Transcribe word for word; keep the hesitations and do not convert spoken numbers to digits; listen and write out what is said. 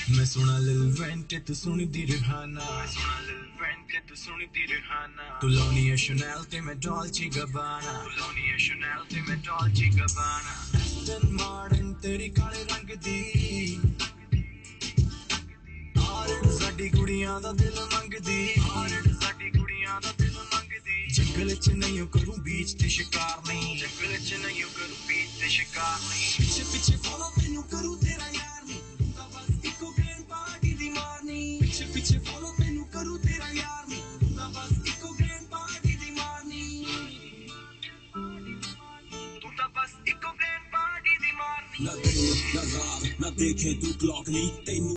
मैं सुना लिल वैन के तू सुनी दी रिहाना, मैं सुना लिल वैन के तू सुनी दी रिहाना। तू लाउनी है शनेल ते मैं डॉल्चे गबाना, तू लाउनी है शनेल ते मैं डॉल्चे गबाना। एस्टन मार्टिन तेरी काले रंग दी, आरन साडी कुड़ियां दा दिल मंगदी, आरन साडी कुड़ियां दा दिल मंगदी। जंगल च नहीं करूं बीच ते शिकार नहीं, जंगल च नहीं करूं बीच ते शिकार नहीं। पीछे पीछे फॉलो मैनू करूं तेरा यार नहीं, तूं बस इको ग्रैंड पार्टी दी मारनी। पीछे पीछे फॉलो मैनू करूं तेरा यार नहीं, तूं बस इको ग्रैंड पार्टी दी मारनी। तू तो बस इको ग्रैंड पार्टी दी मारनी। ना दिन ना रात ना देखे तू क्लॉक नहीं तेनू